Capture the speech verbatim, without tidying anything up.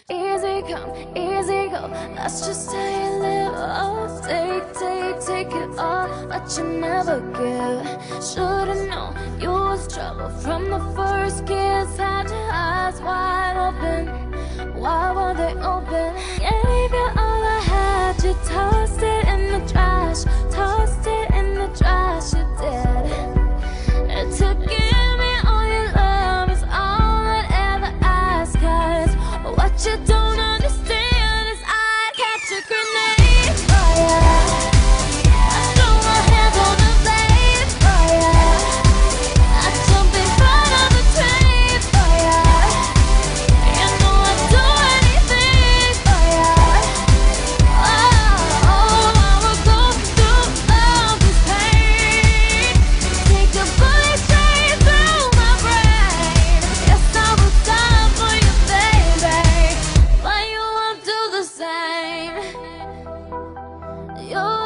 Easy come, easy go, that's just how you live. Oh, take, take, take it all, but you never give. Should've known you was trouble from the first kiss. Had your eyes wide open, why were they open? Gave you all I had, you tossed it in the trash, tossed it in the trash, you did. And to give me all your love is all I'd ever ask, 'cause what you don't understand is I'd catch a grenade, oh yeah. I throw my hands on the blade, oh yeah. I jump in front of the train, oh yeah. You know I'd do anything, oh yeah. Oh, oh, I would go through all this pain, take a bullet straight through my brain. Yes, I will die for you, baby, but you won't do the same. You